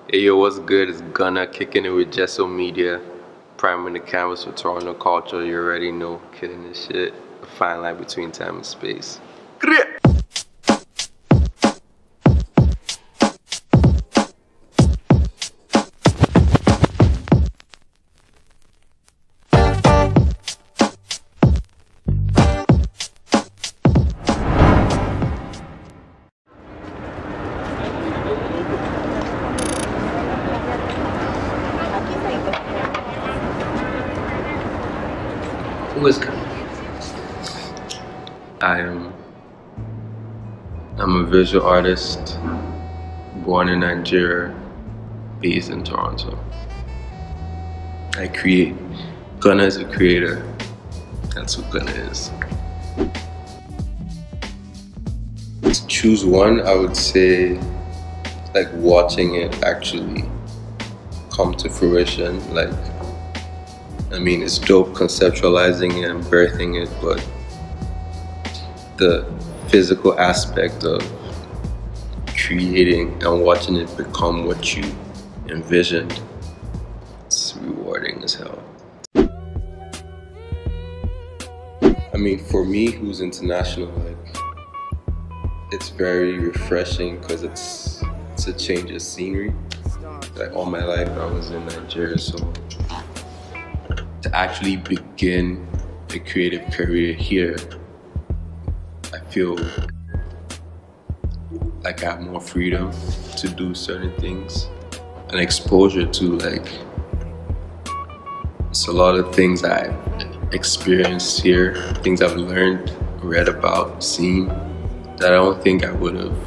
Hey yo, what's good? It's Gunna kicking it with Jesso Media, priming the canvas for Toronto culture. You already know, killing this shit. A fine line between time and space. Who is Gunna? I'm a visual artist, born in Nigeria, based in Toronto. I create. Gunna is a creator. That's what Gunna is. To choose one, I would say like watching it actually come to fruition. Like, I mean, it's dope conceptualizing it and birthing it, but the physical aspect of creating and watching it become what you envisioned, it's rewarding as hell. I mean, for me, who's international, like, it's very refreshing because it's a change of scenery. Like, all my life I was in Nigeria, so to actually begin a creative career here, I feel like I have more freedom to do certain things and exposure to, like, it's a lot of things I've experienced here, things I've learned, read about, seen, that I don't think I would have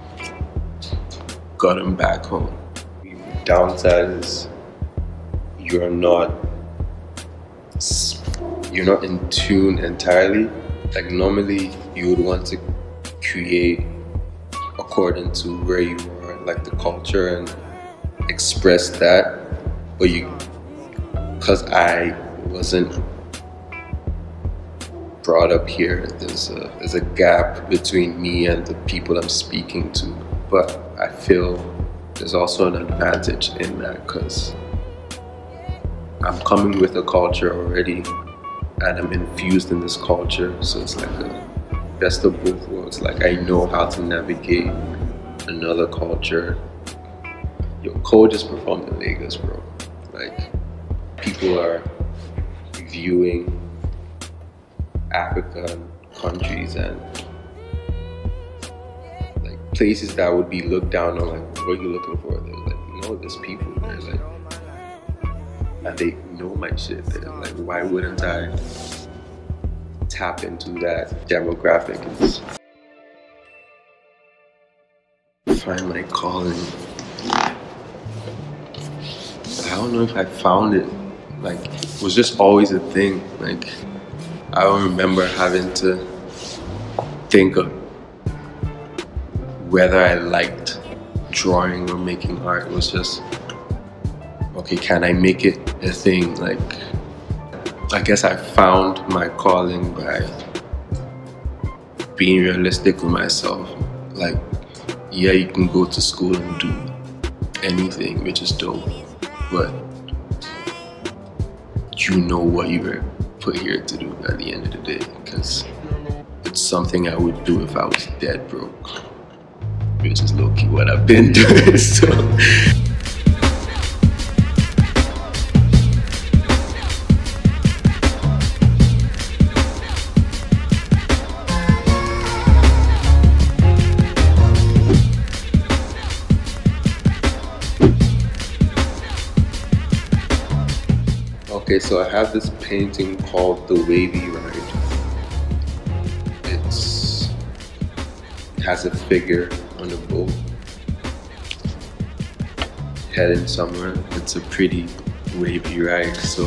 gotten back home. The downside is you're not in tune entirely. Like, normally you would want to create according to where you are, like the culture, and express that, but because I wasn't brought up here, there's a gap between me and the people I'm speaking to. But I feel there's also an advantage in that because I'm coming with a culture already and I'm infused in this culture, so it's like a best of both worlds. Like, I know how to navigate another culture. Yo, Cole just performed in Lagos, bro. Like, people are viewing African countries and like places that would be looked down on, like, what are you looking for? They're like, no, there's people there, like, and they know my shit. They're like, why wouldn't I tap into that demographic and find my calling? I don't know if I found it. Like, it was just always a thing. Like, I don't remember having to think of whether I liked drawing or making art. It was just, okay, can I make it a thing? Like, I guess I found my calling by being realistic with myself. Like, yeah, you can go to school and do anything, which is dope, but you know what you were put here to do at the end of the day, because it's something I would do if I was dead broke, which is low-key what I've been doing, so. Okay, so I have this painting called The Wavy Ride. It has a figure on a boat heading somewhere. It's a pretty wavy ride, so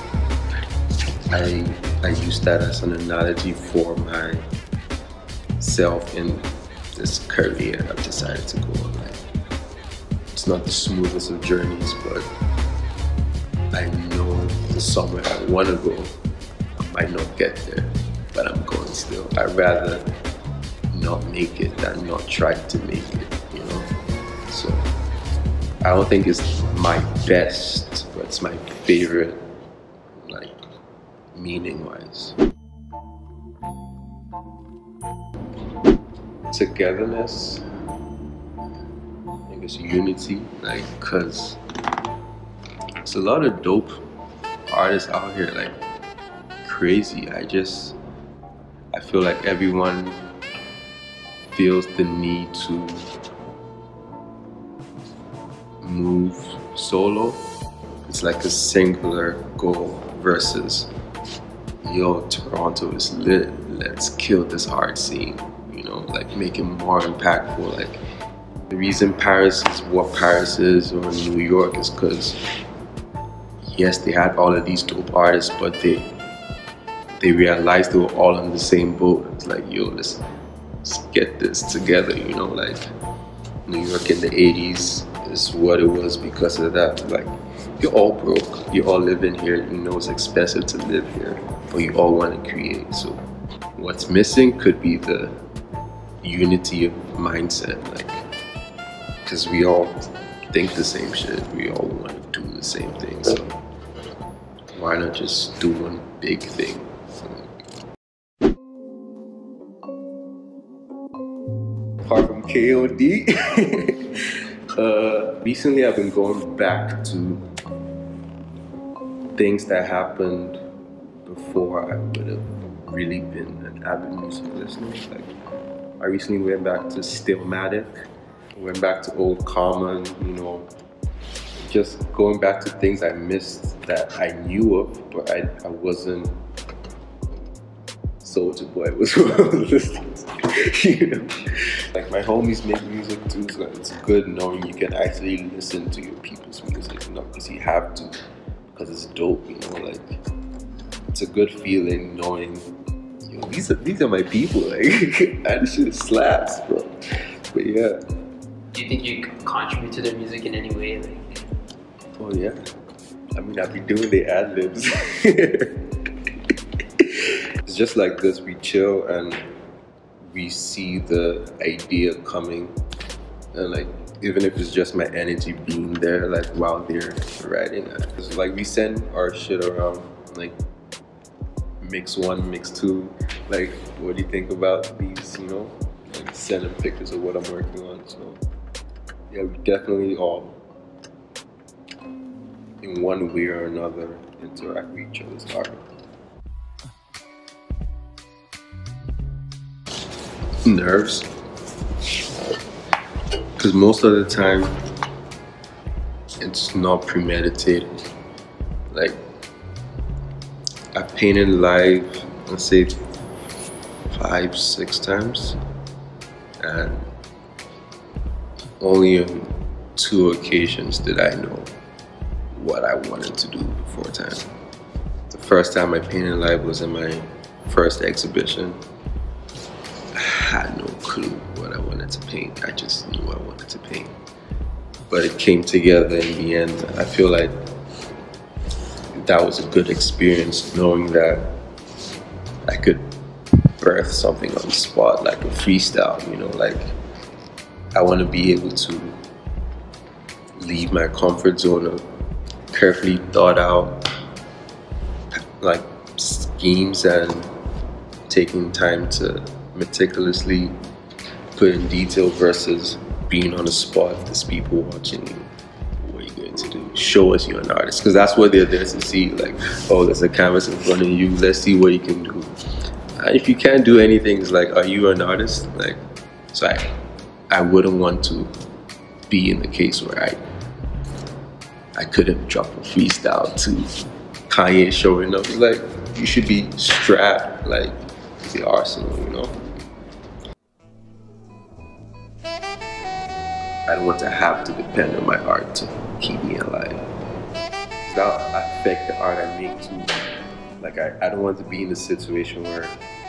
I use that as an analogy for myself in this career I've decided to go on. Like, it's not the smoothest of journeys, but I know somewhere I want to go. I might not get there, but I'm going still. I'd rather not make it than not try to make it, you know? So I don't think it's my best, but it's my favorite, like, meaning-wise. Togetherness, I think it's unity, like, cause there's a lot of dope artists out here, like, crazy. I feel like everyone feels the need to move solo. It's like a singular goal versus, yo, Toronto is lit, let's kill this art scene, you know, like make it more impactful. Like, the reason Paris is what Paris is, or New York, is because, yes, they had all of these dope artists, but they realized they were all on the same boat. It's like, yo, let's get this together, you know, like New York in the 80s is what it was because of that. Like, you're all broke, you all live in here, you know it's expensive to live here, but you all want to create. So what's missing could be the unity of mindset, like, because we all think the same shit, we all want to do the same thing, so why not just do one big thing? Apart from KOD, recently I've been going back to things that happened before I would have really been an avid music listener. Like, I recently went back to Stillmatic, went back to Old Common, you know, just going back to things I missed that I knew of, but I wasn't. Soulja Boy was listening to, you know. Like, my homies make music too, so it's good knowing you can actually listen to your people's music, not because you have to, because it's dope, you know. Like, it's a good feeling knowing, yo, these are my people, like, that shit slaps, bro. But yeah. Do you think you contribute to their music in any way? Like, oh yeah. I mean, I've been doing the ad-libs. It's just like this, we chill and we see the idea coming, and like, even if it's just my energy being there, like, while they're writing it. It's like, we send our shit around, like, mix 1, mix 2, like, what do you think about these, you know? Like, send them pictures of what I'm working on. So yeah, we definitely all, in one way or another, interact with each other's art. Nerves, because most of the time it's not premeditated. Like, I've painted live, let's say 5, 6 times, and only on 2 occasions did I know what I wanted to do before time. The first time I painted live was in my first exhibition. I had no clue what I wanted to paint. I just knew I wanted to paint. But it came together in the end. I feel like that was a good experience, knowing that I could birth something on the spot, like a freestyle, you know. Like, I want to be able to leave my comfort zone of carefully thought out, like, schemes, and taking time to meticulously put in detail versus being on the spot. There's people watching you. What are you going to do? Show us you're an artist, because that's what they're there to see. Like, oh, there's a canvas in front of you, let's see what you can do. And if you can't do anything, it's like, are you an artist? Like, so I wouldn't want to be in the case where I couldn't drop a freestyle to Kanye showing up. It's like, you should be strapped like the Arsenal, you know? I don't want to have to depend on my art to keep me alive. That'll affect the art I make too. Like, I don't want to be in a situation where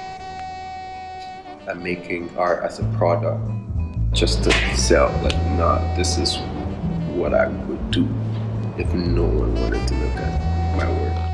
I'm making art as a product just to sell. Like, nah, this is what I would do if no one wanted to look at my work.